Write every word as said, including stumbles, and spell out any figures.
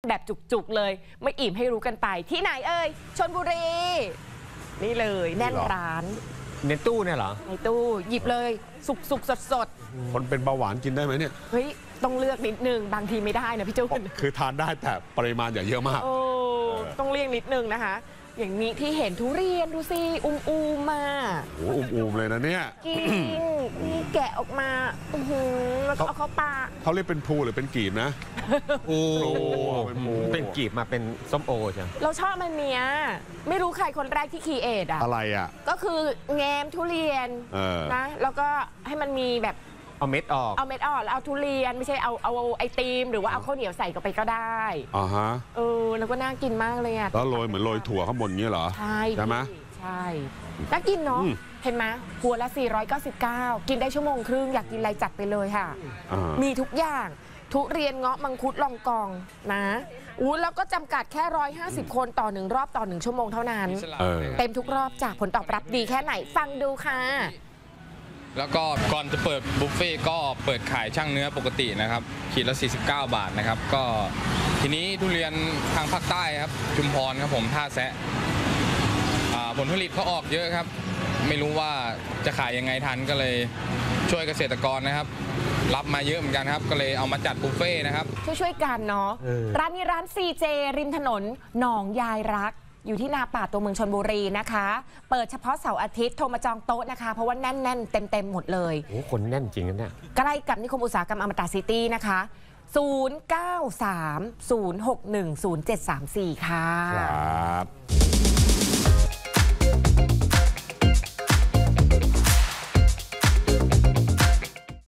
แบบจุกๆเลยไม่อิ่มให้รู้กันไปที่ไหนเอ่ยชลบุรีนี่เลยแน่นร้านในตู้เนี่ยเหรอในตู้หยิบเลยสุกสุกสดสดคนเป็นเบาหวานกินได้ไหมเนี่ยเฮ้ยต้องเลือกนิดนึงบางทีไม่ได้นะพี่จุนคือทานได้แต่ปริมาณอย่าเยอะมากโอ้ต้องเลี่ยงนิดนึงนะคะอย่างนี้ที่เห็นทุเรียนดูสิอุ้มอูมมาโอ้อุ้มๆเลยนะเนี่ยกินนี่แกะออกมาอือหือแล้วก็เอาเข้าปากเขาเรียกเป็นภูหรือเป็นกีบนะโอ้เป็นกีบมาเป็นส้มโอใช่เราชอบมันเนี้ยไม่รู้ใครคนแรกที่คีเอทอะอะไรอะก็คือแงมทุเรียนนะแล้วก็ให้มันมีแบบเอาเม็ดออกเอาเม็ดออกแล้วเอาทุเรียนไม่ใช่เอาเอาไอติมหรือว่าเอาข้าวเหนียวใส่เข้าไปก็ได้อ่าฮะเออแล้วก็น่ากินมากเลยอ่ะแล้วโรยเหมือนโรยถั่วข้างบนเงี้ยเหรอใช่ใช่ไหมใช่น่ากินเนาะเห็นไหมหัวละสี่ร้อยเก้าสิบเก้ากินได้ชั่วโมงครึ่งอยากกินอะไรจัดไปเลยค่ะมีทุกอย่างทุเรียนเงาะมังคุดลองกองนะอู้แล้วก็จำกัดแค่ร้อยห้าสิบคนต่อหนึ่งรอบต่อหนึ่งชั่วโมงเท่านั้นเต็มทุกรอบจากผลตอบรับดีแค่ไหนฟังดูค่ะแล้วก็ก่อนจะเปิดบุฟเฟ่ก็เปิดขายช่างเนื้อปกตินะครับขีดละสี่สิบเก้าบาทนะครับก็ทีนี้ทุเรียนทางภาคใต้ครับชุมพรครับผมท่าแซะผลผลิตเขาออกเยอะครับไม่รู้ว่าจะขายยังไงทันก็เลยช่วยเกษตรกรนะครับรับมาเยอะเหมือนกันครับก็เลยเอามาจัดบุฟเฟ่นะครับช่วยๆกันเนาะร้านนี้ร้าน ซี เจ ริมถนนหนองยายรักอยู่ที่นาป่าตัวเมืองชลบุรีนะคะเปิดเฉพาะเสาร์อาทิตย์โทรมาจองโต๊ะนะคะเพราะว่าแน่นๆเต็มๆหมดเลยโอ้คนแน่นจริงนะเนี่ยใกล้กับนิคมอุตสาหกรรมอมตะซิตี้นะคะศูนย์ เก้า สาม ศูนย์ หก หนึ่ง ศูนย์ เจ็ด สาม สี่ค่ะครับ